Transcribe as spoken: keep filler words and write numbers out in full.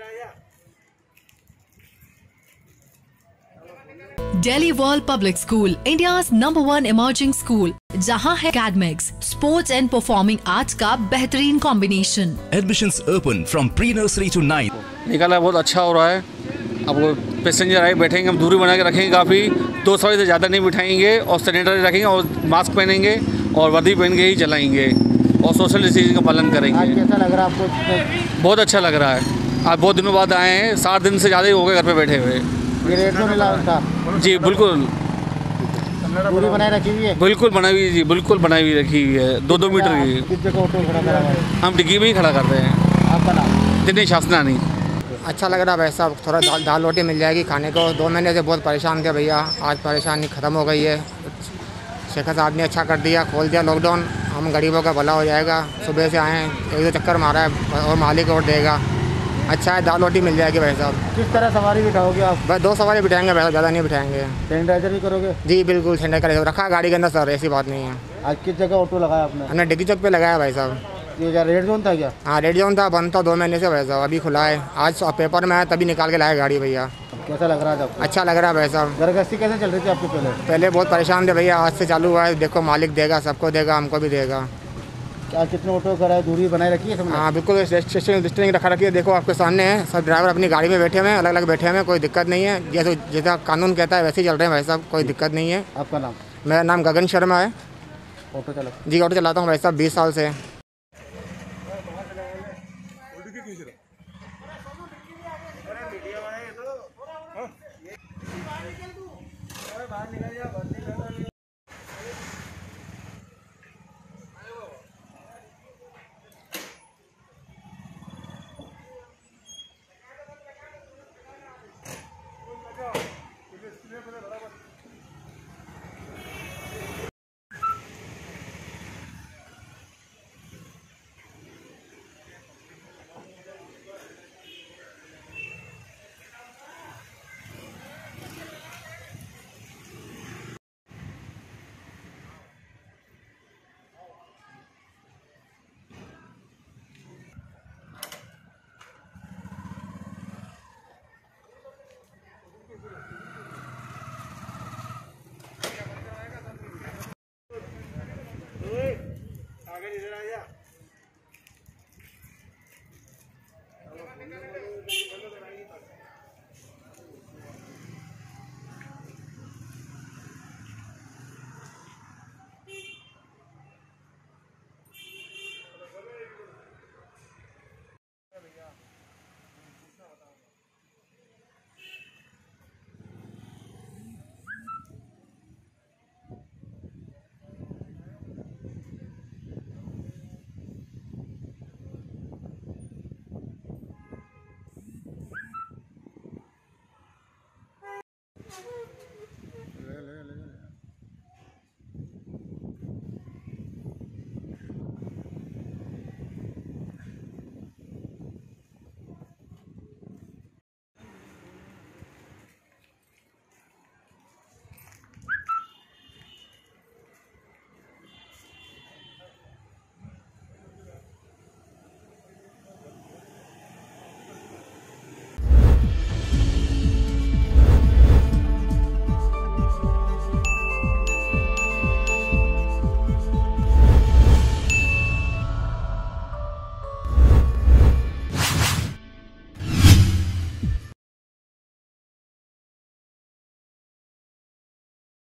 Delhi World Public School, India's number one emerging school, जहां है academics, sports and performing arts का बेहतरीन combination. Admissions open from pre-nursery to ninth. निकाला बहुत अच्छा हो रहा है। अब वो पैसेंजर आए बैठेंगे, हम दूरी बना के रखेंगे, काफ़ी दो सवारी से ज़्यादा नहीं बिठाएंगे और सैनिटाइजर रखेंगे और मास्क पहनेंगे और वर्दी पहन के ही चलाएंगे और सोशल डिस्टेंसिंग का पालन करेंगे। आज कैसा लग रहा है आपको? बहुत अच्छा लग रहा है। आज बहुत दिनों बाद आए हैं, सात दिन से ज़्यादा ही हो गए घर पे बैठे हुए। ये रेड जोन मिला था? जी बिल्कुल, दूरी बनाए रखी हुई है? बिल्कुल बनाई हुई जी, बिल्कुल बनाई हुई रखी हुई है, दो दो मीटर की। किस जगह ऑटो खड़ा करा है? हम डिग्गी में ही खड़ा करते हैं। आपका नाम? दिनेश शासनानी। अच्छा लग रहा है भाई साहब, थोड़ा दाल दाल रोटी मिल जाएगी खाने को। दो महीने से बहुत परेशान थे भैया, आज परेशानी ख़त्म हो गई है। शेखर साहब ने अच्छा कर दिया, खोल दिया लॉकडाउन, हम गरीबों का भला हो जाएगा। सुबह से आए हैं, एक दो चक्कर मारा है और मालिक और देगा। अच्छा है, दाल रोटी मिल जाएगी भाई साहब। किस तरह सवारी बिठाओगे आप? बस दो सवारी बिठाएंगे भाई, ज़्यादा नहीं बिठाएंगे। सैनिटाइजर भी करोगे? जी बिल्कुल, सैनिटाइजर रखा गाड़ी के अंदर सर, ऐसी बात नहीं है। आज किस जगह ऑटो लगाया आपने? हमने डिग्गी चौक पे लगाया भाई साहब। ये क्या रेड जोन था क्या? हाँ रेड जोन था, बंद था दो महीने से भाई साहब, अभी खुला है। आज पेपर में आया तभी निकाल के लाया गाड़ी भैया। कैसा लग रहा था आपको? अच्छा लग रहा है भाई साहब। घर गृहस्थी कैसे चल रही थी आपके पहले? पहले बहुत परेशान थे भैया, आज से चालू हुआ है। देखो मालिक देगा, सबको देगा, हमको भी देगा। क्या कितने ऑटो करा है? दूरी बनाए रखी है सबने? हाँ बिल्कुल, स्टेशन डिस्टेंस रखा रखी है। देखो आपके सामने है, सब ड्राइवर अपनी गाड़ी में बैठे हुए हैं, अलग अलग बैठे हुए हैं, कोई दिक्कत नहीं है। जैसे जैसा कानून कहता है वैसे ही चल रहे हैं भाई साहब, कोई दिक्कत नहीं है। आपका नाम? मेरा नाम गगन शर्मा है। ऑटो चालक? जी ऑटो चलाता हूँ भाई साहब बीस साल से।